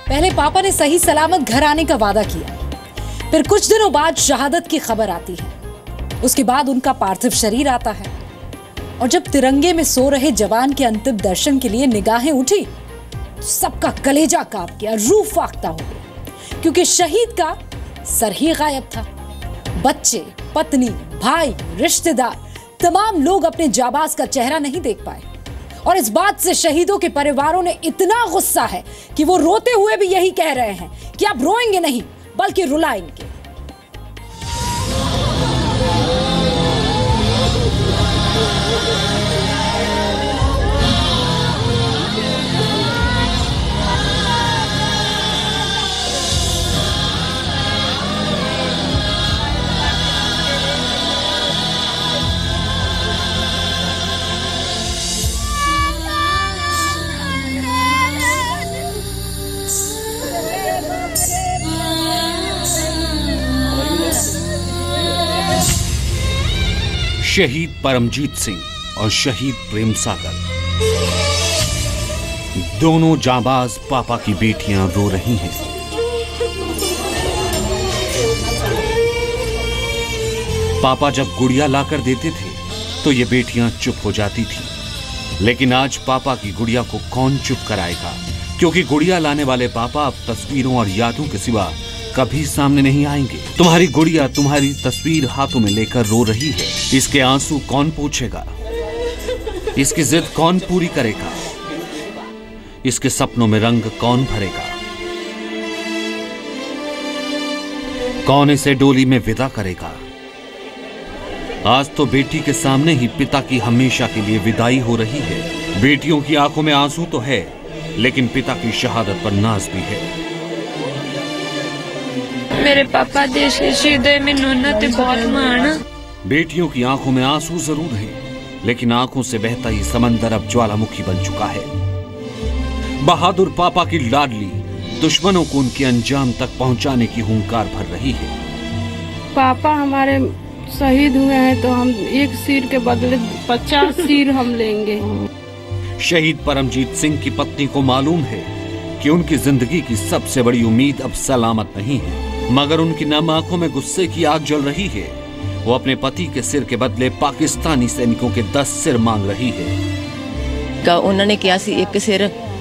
पहले पापा ने सही सलामत घर आने का वादा किया, फिर कुछ दिनों बाद शहादत की खबर आती है। उसके बाद उनका पार्थिव शरीर आता है और जब तिरंगे में सो रहे जवान के अंतिम दर्शन के लिए निगाहें उठी तो सबका कलेजा कांप गया, रूह फाख्ता हो गया, क्योंकि शहीद का सर ही गायब था। बच्चे, पत्नी, भाई, रिश्तेदार, तमाम लोग अपने जाबाज का चेहरा नहीं देख पाए और इस बात से शहीदों के परिवारों ने इतना गुस्सा है कि वो रोते हुए भी यही कह रहे हैं कि अब रोएंगे नहीं बल्कि रुलाएंगे। शहीद परमजीत सिंह और शहीद प्रेम सागर, दोनों जाबाज पापा की बेटियां रो रही हैं। पापा जब गुड़िया लाकर देते थे तो ये बेटियां चुप हो जाती थी, लेकिन आज पापा की गुड़िया को कौन चुप कराएगा, क्योंकि गुड़िया लाने वाले पापा अब तस्वीरों और यादों के सिवा कभी सामने नहीं आएंगे। तुम्हारी गुड़िया तुम्हारी तस्वीर हाथों में लेकर रो रही है, इसके आंसू कौन पूछेगा, इसकी जिद कौन पूरी करेगा, इसके सपनों में रंग कौन भरेगा, कौन इसे डोली में विदा करेगा। आज तो बेटी के सामने ही पिता की हमेशा के लिए विदाई हो रही है। बेटियों की आंखों में आंसू तो है, लेकिन पिता की शहादत पर नाज भी है। मेरे पापा देश के शहीद है, मैनू उन्हां ते बहुत माण। बेटियों की आंखों में आंसू जरूर हैं, लेकिन आंखों से बहता ही समंदर अब ज्वालामुखी बन चुका है। बहादुर पापा की लाडली दुश्मनों को उनके अंजाम तक पहुंचाने की हुंकार भर रही है। पापा हमारे शहीद हुए हैं तो हम एक सिर के बदले 50 सिर हम लेंगे। शहीद परमजीत सिंह की पत्नी को मालूम है कि उनकी जिंदगी की सबसे बड़ी उम्मीद अब सलामत नहीं है, मगर उनकी नम आंखों में गुस्से की आग जल रही है। वो अपने पति के सिर के बदले पाकिस्तानी सैनिकों के 10 सिर मांग रही है। उन्होंने कहा सी एक सिर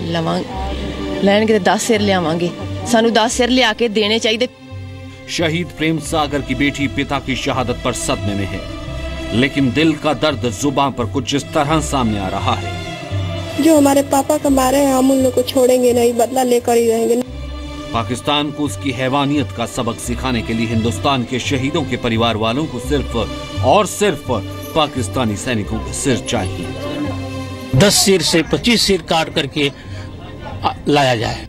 लैणगे 10 सिर लियावांगे, सानू 10 सिर लिया के देने चाहिए। शहीद प्रेम सागर की बेटी पिता की शहादत पर सदमे में है, लेकिन दिल का दर्द जुबान पर कुछ इस तरह सामने आ रहा है। जो हमारे पापा को मारे हैं हम उन लोग को छोड़ेंगे नहीं, बदला लेकर ही रहेंगे। पाकिस्तान को उसकी हैवानियत का सबक सिखाने के लिए हिंदुस्तान के शहीदों के परिवार वालों को सिर्फ और सिर्फ पाकिस्तानी सैनिकों के सिर चाहिए। 10 सिर से 25 सिर काट करके लाया जाए।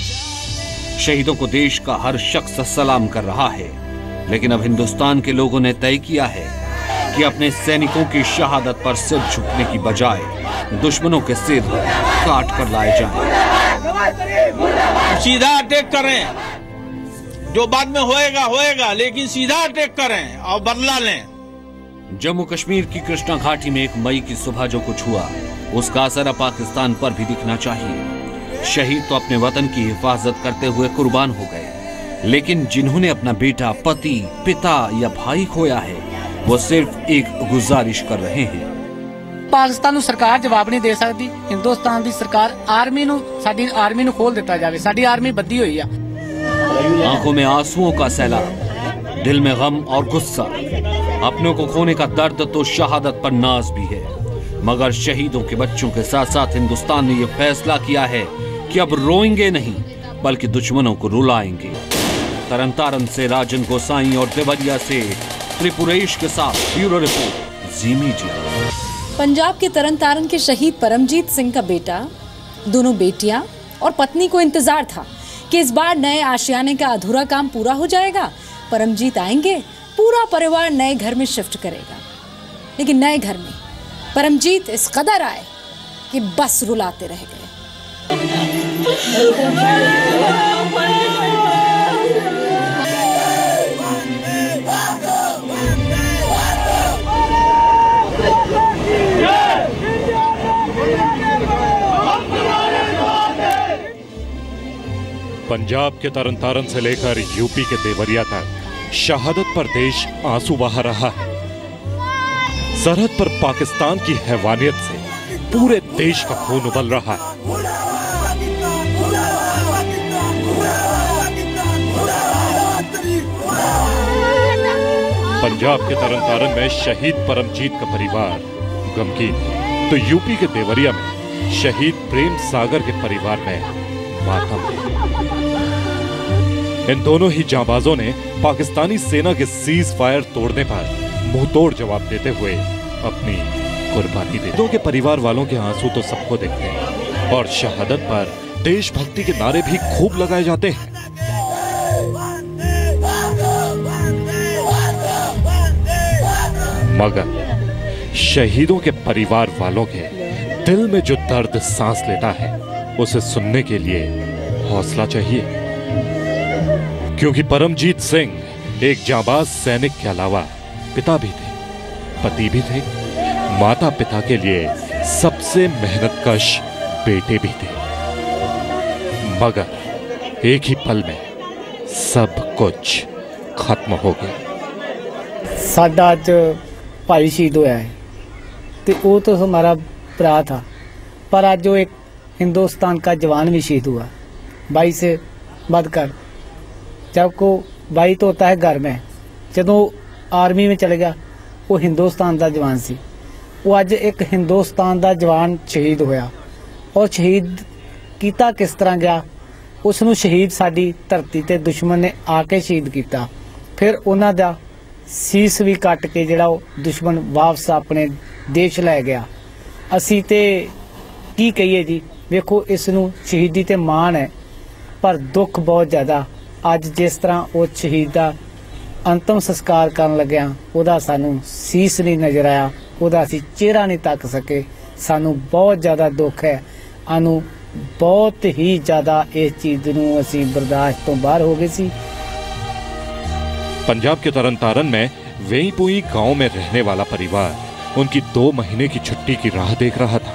शहीदों को देश का हर शख्स सलाम कर रहा है, लेकिन अब हिंदुस्तान के लोगों ने तय किया है कि अपने सैनिकों की शहादत पर सिर झुकने की बजाय दुश्मनों के सिर काट कर लाए जाएं। सीधा अटैक करें, जो बाद में होएगा, लेकिन सीधा अटैक करें और बदला लें। जम्मू कश्मीर की कृष्णा घाटी में 1 मई की सुबह जो कुछ हुआ, उसका असर अब पाकिस्तान पर भी दिखना चाहिए। शहीद तो अपने वतन की हिफाजत करते हुए कुर्बान हो गए, लेकिन जिन्होंने अपना बेटा, पति, पिता या भाई खोया है, वो सिर्फ एक गुजारिश कर रहे हैं। पाकिस्तान ਨੂੰ सरकार जवाब नहीं दे सकती। हिंदुस्तान की सरकार साडी आर्मी ਨੂੰ खोल दिता जाए। साडी आर्मी बद्दी हुई है। आंखों में आंसुओं का सैलाब, दिल में गम और गुस्सा, अपनों को खोने का दर्द तो शहादत पर नाज भी है, मगर शहीदों के बच्चों के साथ साथ हिंदुस्तान ने यह फैसला किया है कि अब रोएंगे नहीं बल्कि दुश्मनों को रुलाएंगे। तरनतारन से राजन गोसाई और देवरिया से त्रिपुरेश के साथ ब्यूरो रिपोर्ट, जी मीडिया। पंजाब के तरनतारन के शहीद परमजीत सिंह का बेटा, दोनों बेटियां और पत्नी को इंतजार था कि इस बार नए आशियाने का अधूरा काम पूरा हो जाएगा, परमजीत आएंगे, पूरा परिवार नए घर में शिफ्ट करेगा। लेकिन नए घर में परमजीत इस कदर आए कि बस रुलाते रह गए। पंजाब के तरनतारन से लेकर यूपी के देवरिया तक शहादत पर देश आंसू बहा रहा है। सरहद पर पाकिस्तान की हैवानियत से पूरे देश का खून उबल रहा है। पंजाब के तरनतारन में शहीद परमजीत का परिवार गमगीन, तो यूपी के देवरिया में शहीद प्रेम सागर के परिवार में मातम है। इन दोनों ही जांबाजों ने पाकिस्तानी सेना के सीज फायर तोड़ने पर मुंहतोड़ जवाब देते हुए अपनी कुर्बानी दी। दो के परिवार वालों के आंसू तो सबको दिखते हैं और शहादत पर देशभक्ति के नारे भी खूब लगाए जाते हैं। मगर शहीदों के परिवार वालों के दिल में जो दर्द सांस लेता है उसे सुनने के लिए हौसला चाहिए, क्योंकि परमजीत सिंह एक जांबाज सैनिक के अलावा पिता भी थे, पति भी थे, माता पिता के लिए सबसे मेहनतकश बेटे भी थे। मगर एक ही पल में सब कुछ खत्म हो गया। साडा अज भाई शहीद होया है तो वो तो हमारा भरा था, पर आज जो एक हिंदुस्तान का जवान भी शहीद हुआ। भाई से बढ़कर जब को भाई तो होता है घर में, जदों आर्मी में चले गया वो हिंदुस्तान का जवान सी, वो अज एक हिंदुस्तान का जवान शहीद होया। और शहीद किया किस तरह गया, उसनू शहीद साडी धरती ते दुश्मन ने आके शहीद किया, फिर उन्हां दा सीस भी कट के जिहड़ा दुश्मन वापस अपने देश लै गया। असी ते की कहिए जी, वेखो इसनू शहीदी ते माण है, पर दुख बहुत ज़्यादा। अज जिस तरह वो शहीद का अंतिम संस्कार करन लग्या उहदा सानू सीस नहीं नज़र आया, उहदा असी चेहरा नहीं तक सके। सानू बहुत ज़्यादा दुख है, आनू बहुत ही ज़्यादा इस चीज़ नू असी बर्दाश्त तो बाहर हो गए सी। पंजाब के तरनतारन में वेईपुई गांव में रहने वाला परिवार उनकी 2 महीने की छुट्टी की राह देख रहा था।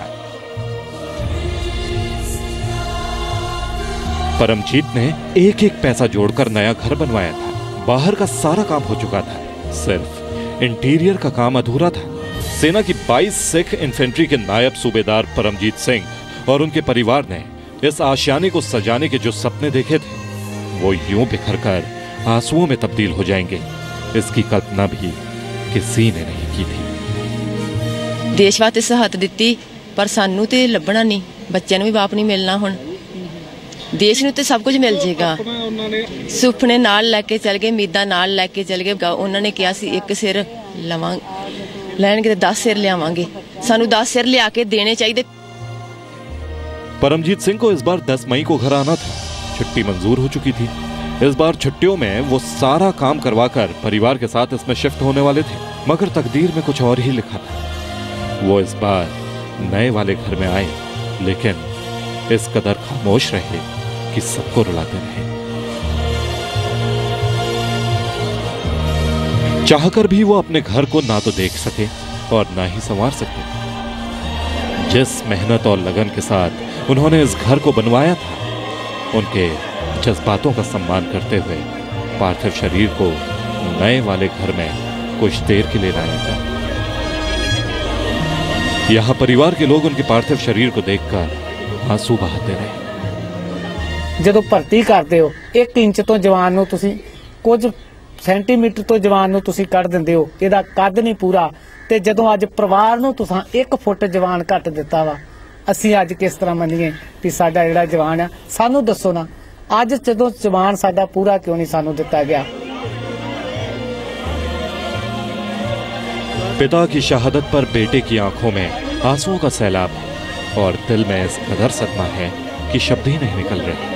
परमजीत ने एक एक पैसा जोड़कर नया घर बनवाया था। बाहर का सारा काम हो चुका था, सिर्फ इंटीरियर का काम अधूरा था। सेना की 22 सिख इन्फेंट्री के नायब सूबेदार परमजीत सिंह और उनके परिवार ने इस आशियाने को सजाने के जो सपने देखे थे वो यूं बिखर कर आंसुओं में तब्दील हो जाएंगे, इसकी कल्पना भी किसी ने नहीं की थी। देश वास्ते शहादत दित्ती, पर सानू ते लभना नहीं, बच्चों भी बाप नहीं मिलना। हुण देश नूं ते सब कुछ मिल जाएगा। सुपने नाल लैके चल गए, उम्मीदां नाल लैके चल गए। उन्होंने कहा सी एक सिर लैणगे ते 10 सिर लियावांगे, सानू 10 सिर लिया के देने चाहिए। परमजीत सिंह को इस बार 10 मई को घर आना था, छुट्टी मंजूर हो चुकी थी। इस बार छुट्टियों में वो सारा काम करवाकर परिवार के साथ इसमें शिफ्ट होने वाले थे, मगर तकदीर में कुछ और ही लिखा था। वो इस बार नए वाले घर में आए, लेकिन इस कदर खामोश रहे कि सबको रुलाते रहे। चाहकर भी वो अपने घर को ना तो देख सके और ना ही संवार सके। जिस मेहनत और लगन के साथ उन्होंने इस घर को बनवाया था, उनके जज्बातों का सम्मान करते हुए पार्थिव शरीर को नए वाले घर में कुछ देर के लिए लाया गया। यहाँ परिवार के लोग उनके पार्थिव शरीर को देखकर आंसू बहाते रहे। जदों भर्ती करते हो 1 इंच तो जवान नूं तुसीं कुछ सेंटीमीटर तो जवान नूं तुसीं कढ दिंदे हो, इहदा कद नहीं पूरा। ते जदों अज परिवार नूं तुसां 1 फुट जवान घट दिता वा, असीं अज किस तरह मन्नीए कि साडा जिहड़ा जवान आ, सानू दसो ना अज जदों जवान साडा पूरा क्यों नहीं सानू दिता गया। पिता की शहादत पर बेटे की आंखों में आंसुओं का सैलाब है और दिल में इस कदर सदमा है कि शब्द ही नहीं निकल रहे।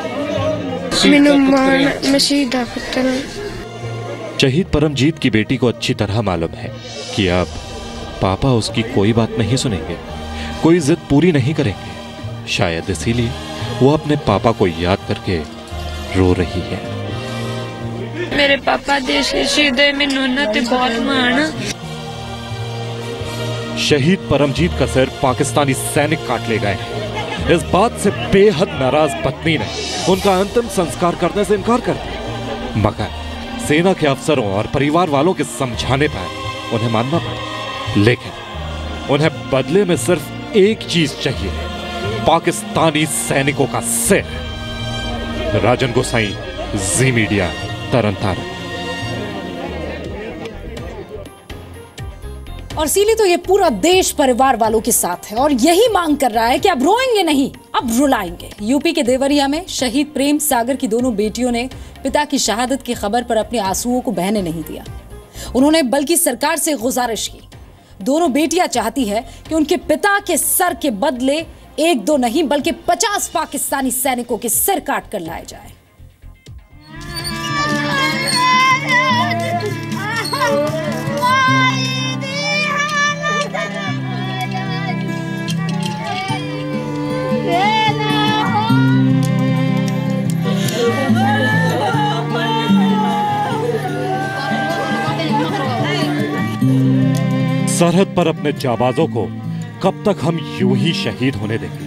शहीद परमजीत की बेटी को अच्छी तरह मालूम है कि अब पापा उसकी कोई बात नहीं सुनेंगे, कोई जिद पूरी नहीं करेंगे। शायद इसीलिए वो अपने पापा को याद करके रो रही है। मेरे पापा देश के शहीद है, मैनूं उन्हां ते बहुत माण। शहीद परमजीत का सिर पाकिस्तानी सैनिक काट ले गए। इस बात से बेहद नाराज पत्नी ने उनका अंतिम संस्कार करने से इनकार कर दिया, मगर सेना के अफसरों और परिवार वालों के समझाने पर उन्हें मानना पड़ा। लेकिन उन्हें बदले में सिर्फ एक चीज चाहिए, पाकिस्तानी सैनिकों का सिर। राजन गोसाई, जी मीडिया, तरनतारन। और इसीलिए तो ये पूरा देश परिवार वालों के साथ है और यही मांग कर रहा है कि अब रोएंगे नहीं, अब रुलाएंगे। यूपी के देवरिया में शहीद प्रेम सागर की दोनों बेटियों ने पिता की शहादत की खबर पर अपने आंसुओं को बहने नहीं दिया। उन्होंने बल्कि सरकार से गुजारिश की। दोनों बेटियां चाहती है कि उनके पिता के सर के बदले 1-2 नहीं बल्कि 50 पाकिस्तानी सैनिकों के सिर काट कर लाए जाए। सरहद पर अपने जाबाजों को कब तक हम यूं ही शहीद होने देंगे?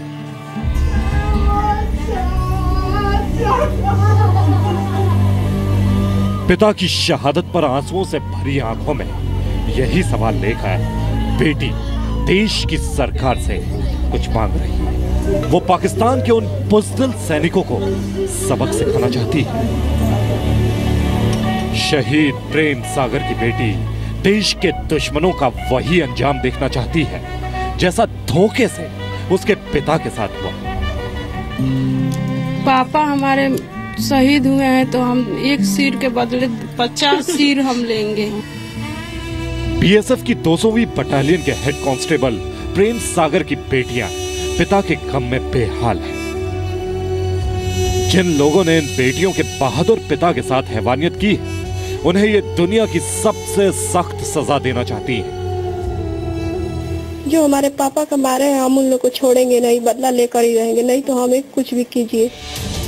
पिता की शहादत पर आंसुओं से भरी आंखों में यही सवाल लेकर बेटी देश की सरकार से कुछ मांग रही है। वो पाकिस्तान के उन बुज़दिल सैनिकों को सबक सिखाना चाहती है। शहीद प्रेम सागर की बेटी देश के दुश्मनों का वही अंजाम देखना चाहती है जैसा धोखे से उसके पिता के साथ हुआ। पापा हमारे शहीद हुए हैं तो हम एक सिर के बदले 50 सिर हम लेंगे। बीएसएफ की 200वीं बटालियन के हेड कांस्टेबल प्रेम सागर की बेटियां पिता के गम में बेहाल हैं। जिन लोगों ने इन बेटियों के बहादुर पिता के साथ हैवानियत की है, उन्हें ये दुनिया की सबसे सख्त सजा देना चाहती है। जो हमारे पापा का मारे हैं हम उन लोग को छोड़ेंगे नहीं, बदला लेकर ही रहेंगे, नहीं तो हमें कुछ भी कीजिए।